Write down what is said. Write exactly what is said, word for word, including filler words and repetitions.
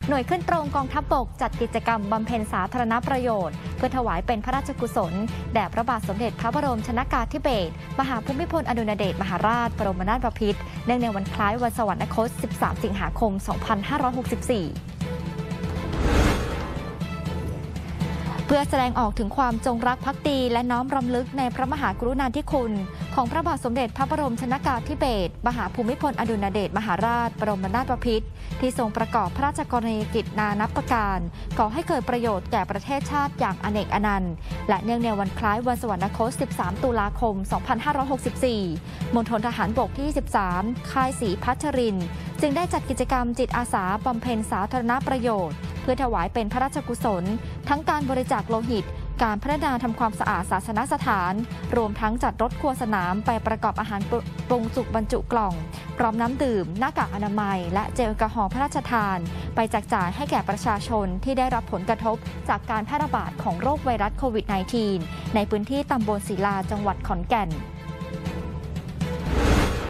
หน่วยขึ้นตรงกองทัพบกจัดกิจกรรมบำเพ็ญสาธารณประโยชน์เพื่อถวายเป็นพระราชกุศลแด่พระบาทสมเด็จพระบรมชนกาธิเบศรมหาภูมิพลอดุลยเดชมหาราชบรมนาถบพิตรเนื่องในวันคล้ายวันสวรรคต สิบสาม สิงหาคม สองพันห้าร้อยหกสิบสี่เพื่อแสดงออกถึงความจงรักภักดีและน้อมรำลึกในพระมหากรุณาธิคุณของพระบาทสมเด็จพระบรมชนกาธิเบศรมหาภูมิพลอดุลยเดชมหาราชบรมนาถบพิตรที่ทรงประกอบพระราชกรณียกิจนานับประการก่อให้เกิดประโยชน์แก่ประเทศชาติอย่างอเนกอนันต์และเนื่องในวันคล้ายวันสวรรคต สิบสาม ตุลาคม สองพันห้าร้อยหกสิบสี่ มณฑลทหารบกที่ ยี่สิบสาม ค่ายศรีพัชรินทร์จึงได้จัดกิจกรรมจิตอาสาบำเพ็ญสาธารณประโยชน์เพื่อถวายเป็นพระราชกุศลทั้งการบริจาคโลหิตการพัฒนาทำความสะอาดศาสนสถานรวมทั้งจัดรถครัวสนามไปประกอบอาหารปรุงสุกบรรจุกล่องพร้อมน้ำดื่มหน้ากากอนามัยและเจลแอลกอฮอล์พระราชทานไปแจกจ่ายให้แก่ประชาชนที่ได้รับผลกระทบจากการแพร่ระบาดของโรคไวรัสโควิด สิบเก้า ในพื้นที่ตำบลศิลาจังหวัดขอนแก่น